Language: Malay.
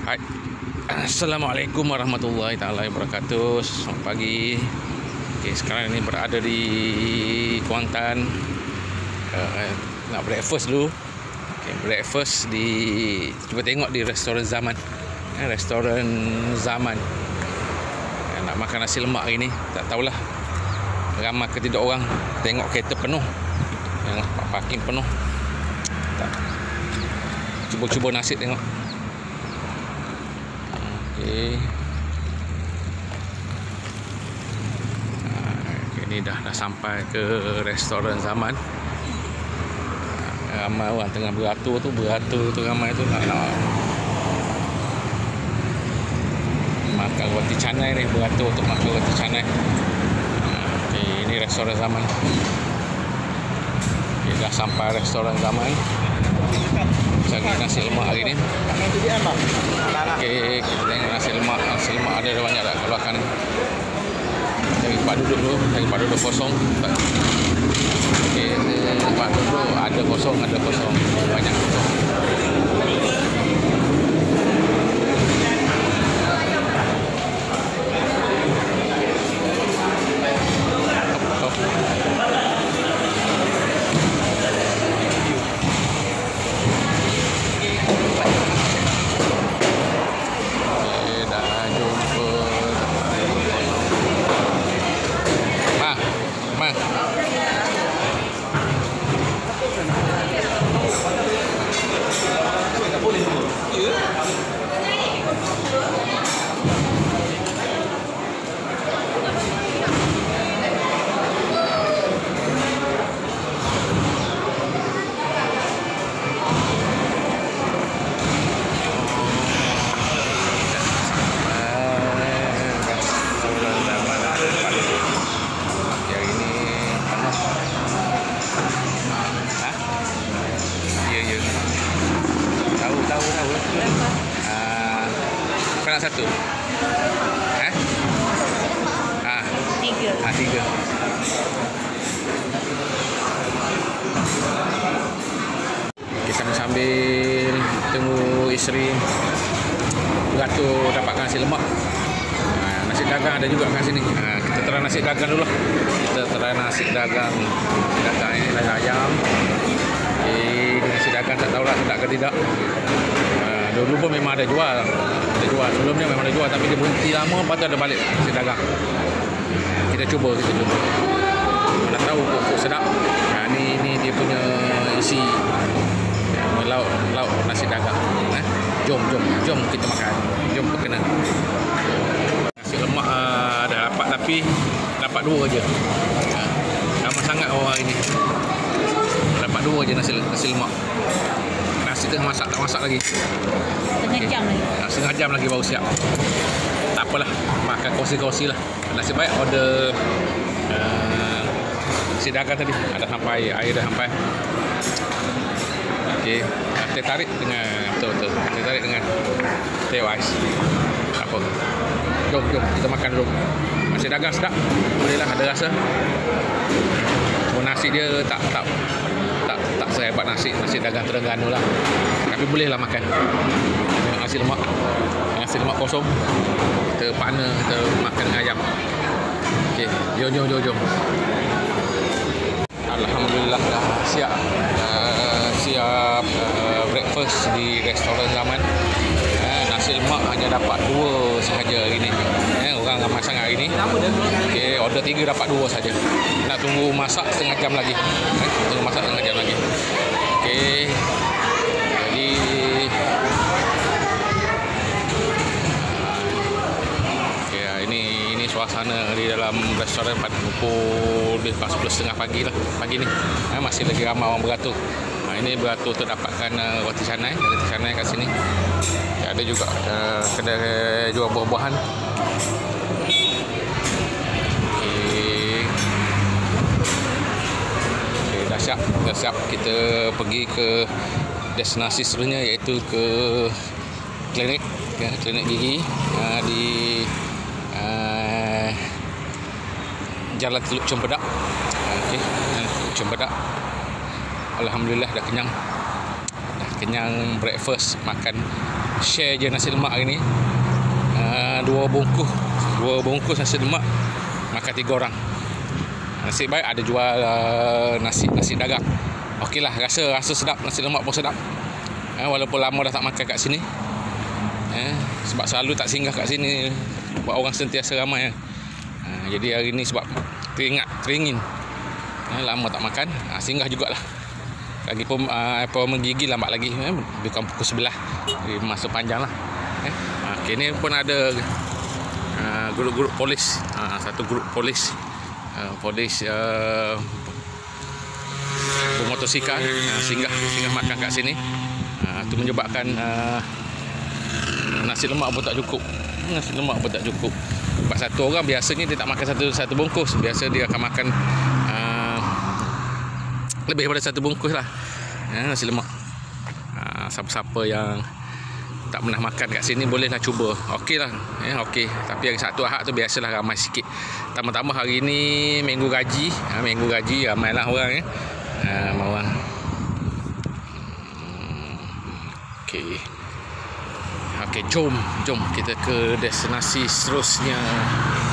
Hai. Assalamualaikum warahmatullahi taala wabarakatuh. Selamat pagi. Okey, sekarang ini berada di Kuantan. Nak breakfast dulu. Okey, breakfast di, cuba tengok di restoran Zaman. Restoran Zaman. Nak makan nasi lemak hari ni. Tak tahulah ramai ke tidak orang. Tengok kereta penuh. Parking penuh. Cuba nasi tengok. Okay. Ini dah sampai ke restoran Zaman. Ramai orang tengah beratur tu ramai tu nak makan roti canai ni, beratur untuk makan roti canai. Okay, ini restoran Zaman. Okay, dah sampai restoran Zaman. Cari nasi lemak hari ni. Okey, kita tengok nasi lemak ada banyak tak kalau akan cari tempat duduk dulu, cari tempat duduk kosong. Okey, tempat duduk ada kosong, banyak kosong. Kau nak satu? Tiga. Okay, sambil tunggu isteri beratur dapatkan nasi lemak. Nasi dagang ada juga kat sini. Kita try nasi dagang dulu. Nasi dagang ini nasi ayam. Nasi dagang tak tahulah sedap ke tidak. Dulu pun memang ada jual. Sebelumnya memang ada jual, tapi dia berhenti lama, lepas tu ada balik nasi dagang. Kita cuba. Mana tahu kok sedap. Ni dia punya isi lauk nasi dagang. Jom kita makan. Jom kena. Nasi lemak dah dapat, tapi dapat dua je. Ramai sangat orang hari ni. Dapat dua je nasi lemak. Nasi tengah masak, tak masak lagi. Setengah jam lagi baru siap. Tak apalah, makan kongsi-kongsi lah. Nasib baik order nasi dagang tadi ada sampai, air dah sampai. Okey, teh tarik dengan betul. Teh tarik dengan teh ais. Tak apa. Jom kita makan dulu. Nasi dagang sedap. Bolehlah, ada rasa. Nasi dia tak sehebat nasi dagang Terengganu lah. Tapi bolehlah makan. Nasi lemak kosong. Kita partner, kita makan dengan ayam. Okey, jom. Alhamdulillah dah siap breakfast di restoran Zaman. Nasi lemak hanya dapat 2 sahaja hari ni. Orang ramai sangat hari ni. Okey, order 3 dapat 2 saja. Nak tunggu masak setengah jam lagi. Okey. Jadi ini suasana di dalam restoran pada pukul 10:30 pagi ni. Masih lagi ramai orang beratur. Ini beratur untuk dapatkan roti canai kat sini. Ada juga kedai jual buah-buahan. Okey, dah siap. Kita pergi ke destinasi seterusnya, iaitu ke klinik gigi di Jalan Teluk Cempedak. Okey, Teluk Cempedak. Alhamdulillah dah kenyang breakfast, makan share je nasi lemak hari ni. 2 bungkus nasi lemak, makan 3 orang. Nasib baik ada jual nasi dagang. Okeylah, rasa sedap, nasi lemak pun sedap. Walaupun lama dah tak makan kat sini. Sebab selalu tak singgah kat sini, buat orang sentiasa ramai. Jadi hari ni sebab teringin lama tak makan, singgah jugalah. Lagipun appointment gigi lambat lagi, bukan pukul 11. Jadi masa panjang lah. Okay, ni pun ada grup-grup polis. Satu grup polis bermotosikal singgah makan kat sini. Itu menyebabkan nasi lemak pun tak cukup. Sebab satu orang biasanya dia tak makan satu bungkus. Biasa dia akan makan lebih daripada 1 bungkus lah nasi lemak. Siapa-siapa yang tak pernah makan kat sini bolehlah cuba. Okey lah. Okey. Tapi hari Sabtu Ahad tu biasalah ramai sikit. Tambah-tambah hari ni minggu gaji. Minggu gaji ramailah orang. Orang. Okey, jom kita ke destinasi seterusnya.